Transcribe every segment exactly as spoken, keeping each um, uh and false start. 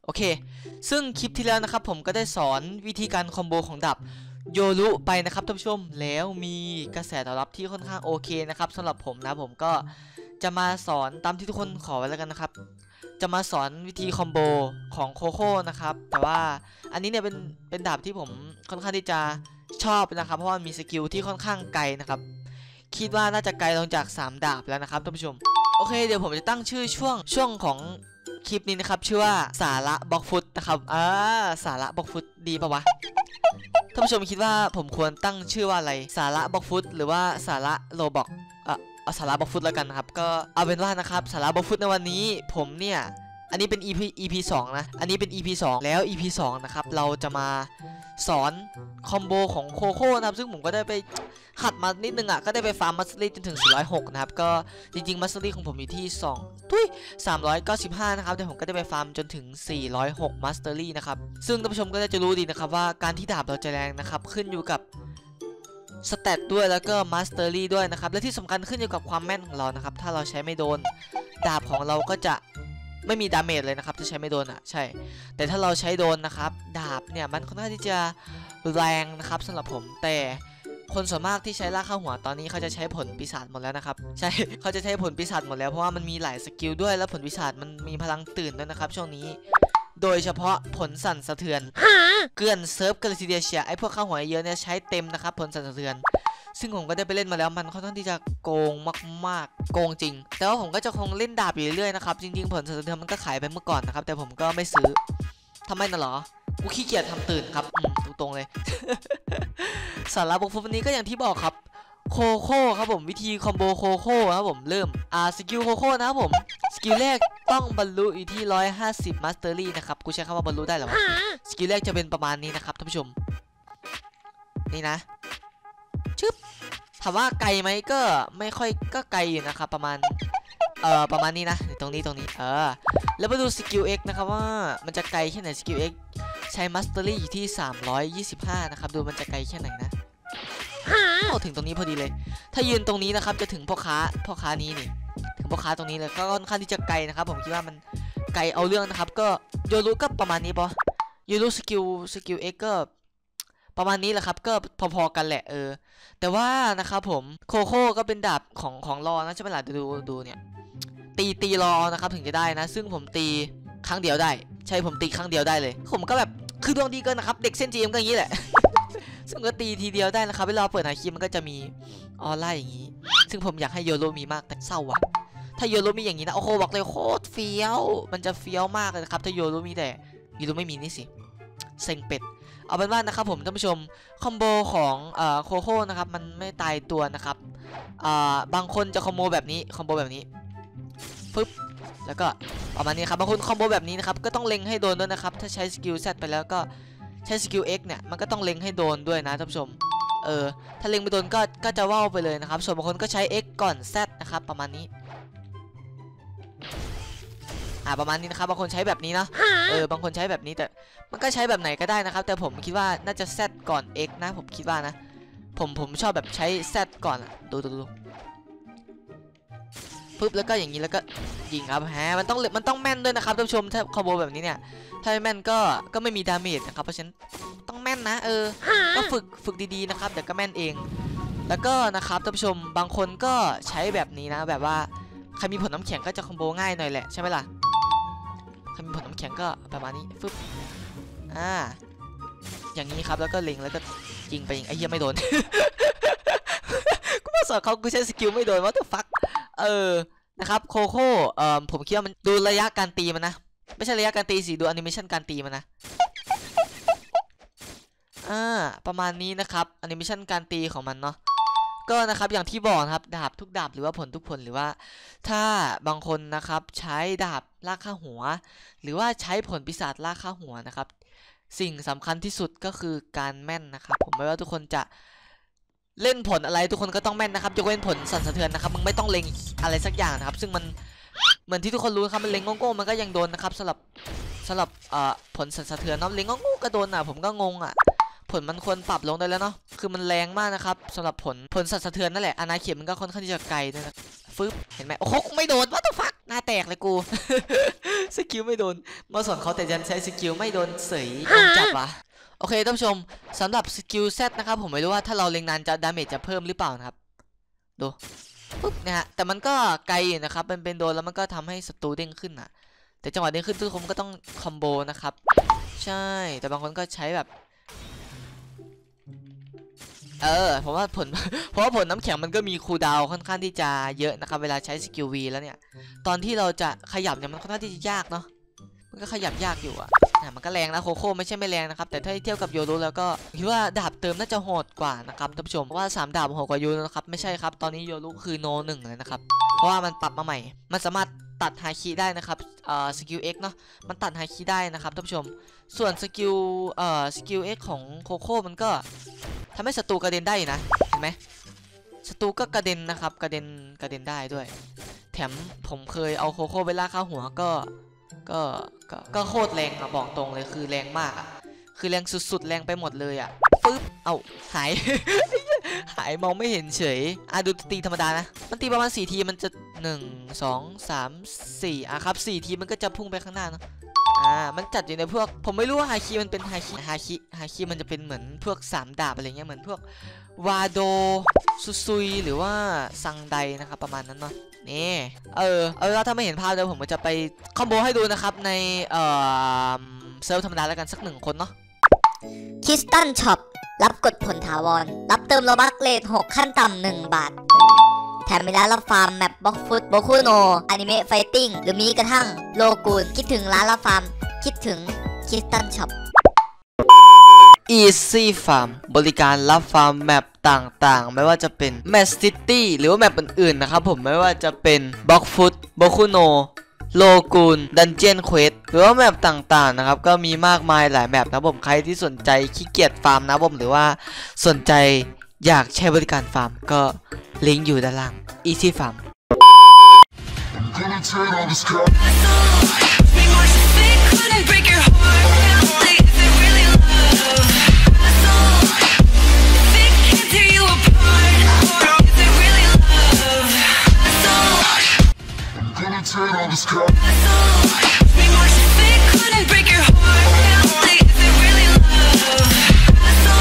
โอเคซึ่งคลิปที่แล้วนะครับผมก็ได้สอนวิธีการคอมโบของดาบโยรุไปนะครับท่านผู้ชมแล้วมีกระแสตอบรับที่ค่อนข้างโอเคนะครับสำหรับผมนะผมก็จะมาสอนตามที่ทุกคนขอไว้แล้วกันนะครับจะมาสอนวิธีคอมโบของโคโค่นะครับแต่ว่าอันนี้เนี่ยเป็นเป็นดาบที่ผมค่อนข้างที่จะชอบนะครับเพราะว่ามีสกิลที่ค่อนข้างไกลนะครับคิดว่าน่าจะไกลลงจากสามดาบแล้วนะครับท่านผู้ชมโอเคเดี๋ยวผมจะตั้งชื่อช่วงช่วงของคลิปนี้นะครับชื่อว่าสาระบล็อกฟุตนะครับอ่าสาระบล็อกฟุตดีปะวะท่านผู้ชมคิดว่าผมควรตั้งชื่อว่าอะไรสาระบล็อกฟุตหรือว่าสาระโลบ็อกเอ่อเอาสาระบล็อกฟุตแล้วกันนะครับก็เอาเป็นว่านะครับสาระบล็อกฟุตในวันนี้ผมเนี่ยอันนี้เป็น EP EP สองนะอันนี้เป็น EP สองแล้ว EP สองนะครับเราจะมาสอนคอมโบของโคโค่นะครับซึ่งผมก็ได้ไปหัดมานิดนึงอ่ะก็ได้ไปฟาร์มมัสลีจนถึงสี่ร้อยหกนะครับก็จริงๆมัสลีของผมอยู่ที่สองทุยสามร้อยเก้าสิบห้านะครับแต่ผมก็ได้ไปฟาร์มจนถึงสี่ร้อยหกมัสเตอรี่นะครับซึ่งท่านผู้ชมก็จะรู้ดีนะครับว่าการที่ดาบเราจะแรงนะครับขึ้นอยู่กับสเตตด้วยแล้วก็มัสเตอรี่ด้วยนะครับและที่สำคัญขึ้นอยู่กับความแม่นของเรานะครับถ้าเราใช้ไม่โดนดาบของเราก็จะไม่มีดาเมจเลยนะครับถ้าใช้ไม่โดนอ่ะใช่แต่ถ้าเราใช้โดนนะครับดาบเนี่ยมันค่อนข้างที่จะแรงนะครับสำหรับผมแต่คนส่วนมากที่ใช้ลากเข้าหัวตอนนี้เขาจะใช้ผลปีศาจหมดแล้วนะครับใช่เขาจะใช้ผลปีศาจหมดแล้วเพราะว่ามันมีหลายสกิลด้วยแล้วผลปีศาจมันมีพลังตื่นด้วยนะครับช่วงนี้โดยเฉพาะผลสั่นสะเทือนเกลื่อนเซิร์ฟกันเลยทีเดียวเชียไอพวกเข้าหัวเยอะเนี่ยใช้เต็มนะครับผลสั่นสะเทือนซึ่งผมก็ได้ไปเล่นมาแล้วมันค่อนข้างที่จะโกงมากๆโกงจริงแต่ว่าผมก็จะคงเล่นดาบอยู่เรื่อยๆนะครับจริงๆผลสั่นสะเทือนมันก็ขายไปเมื่อก่อนนะครับแต่ผมก็ไม่ซื้อทำไมน่ะหรอกูขี้เกียจทำตื่นครับอืมตรงๆเลย สาระบล็อกฟุตวันนี้ก็อย่างที่บอกครับโคโค่ครับผมวิธีคอมโบโคโค่ครับผมเริ่มอ่าสกิลโคโค่นะครับผมสกิลแรกต้องบรรลุอยู่ที่หนึ่งร้อยห้าสิบมาสเตอรี่นะครับกูใช้คำว่าบรรลุได้หรอวะสกิลแรกจะเป็นประมาณนี้นะครับท่านผู้ชมนี่นะชึบถามว่าไกลไหมก็ไม่ค่อยก็ไกลอยู่นะครับประมาณเอ่อประมาณนี้นะตรงนี้ตรงนี้เออแล้วมาดูสกิล X นะครับว่ามันจะไกลแค่ไหนสกิล X ใช้มาสเตอรี่อยู่ที่สามร้อยยี่สิบห้านะครับดูมันจะไกลแค่ไหนนะโอ้ถึงตรงนี้พอดีเลยถ้ายืนตรงนี้นะครับจะถึงพ่อค้าพ่อค้านี้นี่ถึงพ่อค้าตรงนี้เลยก็ค่อนข้างที่จะไกลนะครับผมคิดว่ามันไกลเอาเรื่องนะครับก็โยรุก็ประมาณนี้ปะโยรุสกิลสกิล X ก็ประมาณนี้แหละครับก็พอๆกันแหละเออแต่ว่านะครับผมโคโค่ก็เป็นดาบของของรอนะใช่ไหมล่ะดูดูเนี่ยตีตีรอนะครับถึงจะได้นะซึ่งผมตีครั้งเดียวได้ใช่ผมตีครั้งเดียวได้เลยผมก็แบบคือดวงดีเกินนะครับเด็กเส้นจีมก็อย่างนี้แหละ ซึ่งก็ตีทีเดียวได้นะครับเวลาเปิดหาคีมันก็จะมีออร่าอย่างนี้ซึ่งผมอยากให้โยโรมีมากแต่เศร้าว่ะถ้าโยโรมีอย่างนี้นะโอ้โหบอกเลยโคตรเฟี้ยวมันจะเฟี้ยวมากเลยนะครับถ้าโยโรมีแต่โยโรไม่มีนี่สิเซ็งเป็ดเอาเป็นว่านะครับผมท่านผู้ชมคอมโบของเอ่อโคโค่นะครับมันไม่ตายตัวนะครับอ่าบางคนจะคอมโบแบบนี้คอมโบแบบนี้ปึ๊บแล้วก็ประมาณนี้ครับบางคนคอมโบแบบนี้นะครับก็ต้องเล็งให้โดนด้วยนะครับถ้าใช้สกิล Z ไปแล้วก็ใช้สกิล X เนี่ยมันก็ต้องเล็งให้โดนด้วยนะท่านผู้ชมเออถ้าเล็งไม่โดนก็ก็จะว่าวไปเลยนะครับส่วนบางคนก็ใช้ X ก่อน Z นะครับประมาณนี้อ่าประมาณนี้นะครับบางคนใช้แบบนี้นะเออบางคนใช้แบบนี้แต่มันก็ใช้แบบไหนก็ได้นะครับแต่ผมคิดว่าน่าจะ Z ก่อน X นะผมคิดว่านะผมผมชอบแบบใช้ Z ก่อนดูดูดูปึ๊บแล้วก็อย่างนี้แล้วก็ยิงครับฮะมันต้องมันต้องแม่นด้วยนะครับท่านผู้ชมถ้าคอมโบแบบนี้เนี่ยถ้าไม่แม่นก็ก็ไม่มีดาเมจนะครับเพราะฉะนั้นต้องแม่นนะเออก็ฝึกฝึกดีๆนะครับเดี๋ยวก็แม่นเองแล้วก็นะครับท่านผู้ชมบางคนก็ใช้แบบนี้นะแบบว่าใครมีผลน้ำแข็งก็จะคอมโบง่ายหน่อยแหละใช่ไหมล่ะใครมีผลน้ำแข็งก็ประมาณนี้ฟึบอ่าอย่างนี้ครับแล้วก็เล็งแล้วก็ยิงไปยิงไอ้เหี้ยไม่โดน กูมาสอนเขากูใช้สกิลไม่โดนว่าตัวฟักเออนะครับโคโค่เอ่อผมคิดว่ามันดูระยะการตีมันนะไม่ใช่ระยะการตีสิดูแอนิเมชันการตีมันนะอ่าประมาณนี้นะครับแอนิเมชันการตีของมันเนาะก็นะครับอย่างที่บอกนะครับดาบทุกดาบหรือว่าผลทุกผลหรือว่าถ้าบางคนนะครับใช้ดาบลากข้าหัวหรือว่าใช้ผลปีศาจลากข้าหัวนะครับสิ่งสำคัญที่สุดก็คือการแม่นนะครับผมไม่ว่าทุกคนจะเล่นผลอะไรทุกคนก็ต้องแม่นนะครับยกเว้นผลสั่นสะเทือนนะครับมึงไม่ต้องเล็งอะไรสักอย่างนะครับซึ่งมันเหมือนที่ทุกคนรู้ครับมันเล็งโง่ๆมันก็ยังโดนนะครับสำหรับสำหรับเอ่อผลสั่นสะเทือนเนาะเล็งโง่ๆก็โดนอ่ะผมก็งงอ่ะผลมันควรปรับลงได้แล้วเนาะคือมันแรงมากนะครับสำหรับผลผลสั่นสะเทือนนั่นแหละอาณาเขตมันก็ค่อนข้างที่จะไกลด้วยนะฟึบเห็นไหมโอ้โหไม่โดนวัตถุฟักหน้าแตกเลยกูสกิลไม่โดนมาสอนเขาแต่ยันใช้สกิลไม่โดนเสยโดนจับวะโอเคท่านผู้ชมสำหรับสกิล Z นะครับผมไม่รู้ว่าถ้าเราเล็งนานจะดาเมจจะเพิ่มหรือเปล่านะครับดูปุ๊บนะฮะแต่มันก็ไกลนะครับมันเป็นโดนแล้วมันก็ทำให้ศัตรูเด้งขึ้นอ่ะแต่จังหวะเด้งขึ้นทุกคนก็ต้องคอมโบนะครับใช่แต่บางคนก็ใช้แบบเออผมว่าผล เพราะว่าผลน้ำแข็งมันก็มีคูลดาวน์ค่อนข้างที่จะเยอะนะครับเวลาใช้สกิล V แล้วเนี่ยตอนที่เราจะขยับเนี่ยมันค่อนข้างที่จะยากเนาะมันก็ขยับยากอยู่อ่ะมันก็แรงนะโคโค่ไม่ใช่ไม่แรงนะครับแต่ถ้าเทียบกับโยรุแล้วก็คิดว่าดาบเติมน่าจะโหดกว่านะครับท่านผู้ชมเพราะว่าสามดาบโหดกว่าโยรุนะครับไม่ใช่ครับตอนนี้โยรุคือโนหนึ่งเลยนะครับเพราะว่ามันปรับมาใหม่มันสามารถตัดไฮคิได้นะครับเอ่อสกิล X เนาะมันตัดไฮคิได้นะครับท่านผู้ชมส่วนสกิลเอ่อสกิล X ของโคโค่มันก็ทำให้ศัตรูกระเด็นได้นะเห็นไหมศัตรูก็กระเด็นนะครับกระเด็นกระเด็นได้ด้วยแถมผมเคยเอาโคโค่ไปล่าข้าหัวก็ก็ก็ก็โคตรแรงอะบอกตรงเลยคือแรงมากอะคือแรงสุดๆแรงไปหมดเลยอะปึ๊บเอาหาย หายมองไม่เห็นเฉยอ่ะดูตีธรรมดานะมันตีประมาณสี่ทีมันจะหนึ่ง สอง สาม สี่อ่ะครับสี่ทีมันก็จะพุ่งไปข้างหน้าเนาะอ่ามันจัดอยู่ในพวกผมไม่รู้ว่าฮาคิมันเป็นฮาคิฮาคิฮาคิมันจะเป็นเหมือนพวกสามดาบอะไรเงี้ยเหมือนพวกวาโดซุซุยหรือว่าซังไดนะครับประมาณนั้นเนาะนี่เออเออถ้าไม่เห็นภาพเดี๋ยวผมจะไปคอมโบให้ดูนะครับในเอ่อเซิร์ฟธรรมดาแล้วกันสักหนึ่งคนเนาะคริสตัลช็อปรับกดผลถาวรรับเติมโลบัคเลทหกขั้นต่ำหนึ่งบาทแถมมีร้านรับฟาร์มแมปบล็อกฟุตโบคุโนอนิเมะไฟติ้งหรือมีกระทั่งโลกูนคิดถึงร้านรับฟาร์มคิดถึงคริสตัลช็อป Easy Farm บริการรับฟาร์มแมปต่างๆไม่ว่าจะเป็น Map City หรือว่าแมปอื่นๆนะครับผมไม่ว่าจะเป็น Block Foot Bokuno โลกูน Dungeon Quest หรือว่าแมปต่างๆนะครับก็มีมากมายหลายแมปนะผมใครที่สนใจขี้เกียจฟาร์มนะผมหรือว่าสนใจอยากใช้บริการฟาร์มก็ลิงก์อยู่ด้านล่าง Easy Farm Turn on this car. Be more sick, couldn't break your heart. Is it really love? So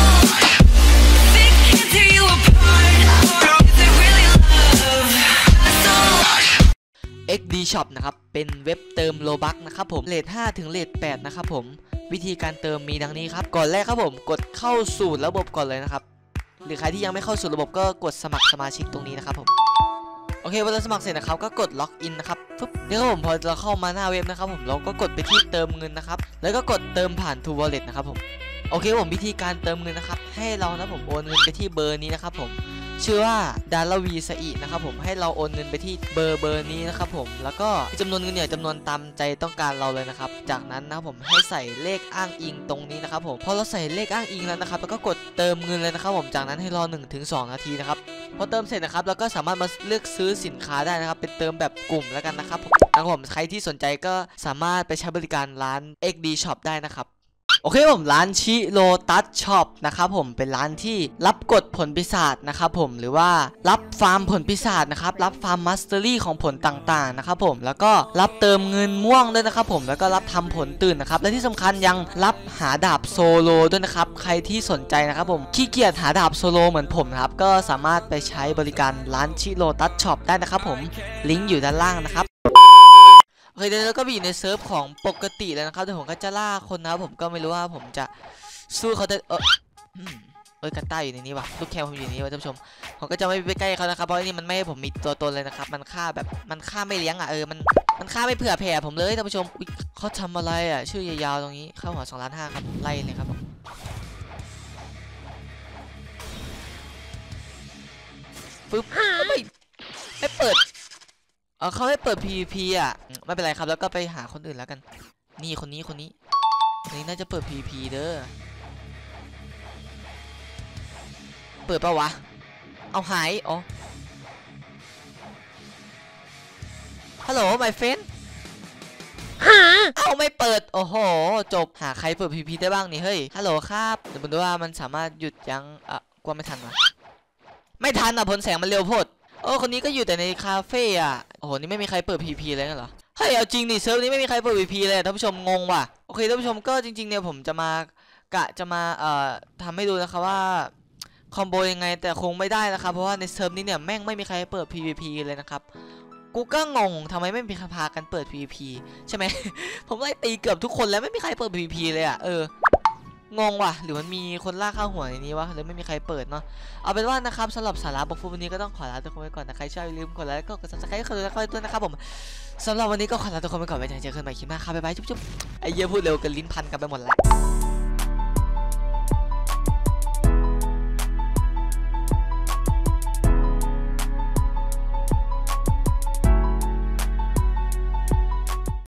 sick, can't tear you apart. Is it really love? So เอ็กซ์ ดี ช็อป นะครับเป็นเว็บเติมโลบัคนะครับผมเลทห้าถึงเลทแปดนะครับผมวิธีการเติมมีดังนี้ครับก่อนแรกครับผมกดเข้าสู่ระบบก่อนเลยนะครับหรือใครที่ยังไม่เข้าสู่ระบบก็กดสมัครสมาชิกตรงนี้นะครับผมโอเคเวลาสมัครเสร็จนะครับก็กดล็อกอินนะครับปุ๊บนี่ครับผมพอเราเข้ามาหน้าเว็บนะครับผมเราก็กดไปที่เติมเงินนะครับแล้วก็กดเติมผ่าน True Wallet นะครับผมโอเคผมวิธีการเติมเงินนะครับให้เรานะผมโอนเงินไปที่เบอร์นี้นะครับผมชื่อว่าดาราวีซาอินะครับผมให้เราโอนเงินไปที่เบอร์เบอร์นี้นะครับผมแล้วก็จำนวนเงินเนี่ยจำนวนตามใจต้องการเราเลยนะครับจากนั้นนะครับผมให้ใส่เลขอ้างอิงตรงนี้นะครับผมพอเราใส่เลขอ้างอิงแล้วนะครับแล้วก็กดเติมเงินเลยนะครับผมจากนั้นให้รอ หนึ่งถึงสอง นาทีนะครับพอเติมเสร็จนะครับเราก็สามารถมาเลือกซื้อสินค้าได้นะครับเป็นเติมแบบกลุ่มแล้วกันนะครับนะครับผมใครที่สนใจก็สามารถไปใช้บริการร้าน เอ็กซ์ ดี ช็อป ได้นะครับโอเคผมร้านชิโรตัสช็อปนะครับผมเป็นร้านที่รับกดผลปีศาจนะครับผมหรือว่ารับฟาร์มผลปีศาจนะครับรับฟาร์มมาสเตอรี่ของผลต่างๆนะครับผมแล้วก็รับเติมเงินม่วงด้วยนะครับผมแล้วก็รับทำผลตื่นนะครับและที่สำคัญยังรับหาดาบโซโลด้วยนะครับใครที่สนใจนะครับผมขี้เกียจหาดาบโซโลเหมือนผมนะครับก็สามารถไปใช้บริการร้านชิโรตัสช็อปได้นะครับผมลิงก์อยู่ด้านล่างนะครับโอเคเดี๋ยวเราก็ไปอยู่ในเซิร์ฟของปกติแล้วนะครับเดี๋ยวผมก็จะล่าคนนะผมก็ไม่รู้ว่าผมจะสู้เขาได้เออเอ้ยกันต้าอยู่ในนี้วะลูกแคมผมอยู่ในนี้วะท่านผู้ชมผมก็จะไม่ไปใกล้เขานะครับเพราะนี่มันไม่ให้ผมมีตัวตนเลยนะครับมันฆ่าแบบมันฆ่าไม่เลี้ยงอ่ะเออมันมันฆ่าไม่เผื่อแผ่ผมเลยท่านผู้ชมเขาทำอะไรอ่ะชื่อยาวๆตรงนี้เข้าหัวสองล้านห้าครับไล่เลยครับผมปึ๊บไม่ไม่เปิดเออเขาให้เปิด พี วี พี อ่ะไม่เป็นไรครับแล้วก็ไปหาคนอื่นแล้วกันนี่คนนี้คนนี้คนนี้น่าจะเปิด พี วี พี เด้อเปิดปะวะเอาหายอ๋อฮัลโหล my friend เอาไม่เปิดโอ้โหจบหาใครเปิด พี วี พี ได้บ้างนี่เฮ้ยฮัลโหลครับเดี๋ยวผมดูว่ามันสามารถหยุดยั้งอ่ะกลัวไม่ทันวะไม่ทันอ่ะผลแสงมันเร็วโพดโอ้คนนี้ก็อยู่แต่ในคาเฟ่อ่ะโอ้โหนี่ไม่มีใครเปิด พี พี เลยงั้นเหรอเฮ้ยเอาจริงดิเซิร์ฟนี้ไม่มีใครเปิด พี วี พี เลยท่านผู้ชมงงว่ะโอเคท่านผู้ชมก็จริงๆเนี่ยผมจะมากะจะมาเอ่อทำให้ดูนะครับว่าคอมโบยังไงแต่คงไม่ได้นะครับเพราะว่าในเซิร์ฟนี้เนี่ยแม่งไม่มีใครเปิด พี วี พี เลยนะครับกูก็งงทำไมไม่มีใครพากันเปิด พี วี พี ใช่ไหม ผมไล่ตีเกือบทุกคนแล้วไม่มีใครเปิด พี วี พี เลยอ่ะเอองงว่ะหรือมันมีคนล่าข้าวหัวในนี้วะเลยไม่มีใครเปิดเนาะเอาเป็นว่านะครับสำหรับสาระบอกฟูวันนี้ก็ต้องขอลาทุกคนไปก่อนนะใครชอบอย่าลืมกดไลค์ก็กด ซับสไครบ์ กดติดตามด้วยนะครับผมสำหรับวันนี้ก็ขอลาทุกคนไปก่อนไว้เจอกันใหม่คลิปหน้าครับบ๊ายบายจุ๊บๆไอ้เหี้ยพูดเร็วกันลิ้นพันกันไปหมดแล้ว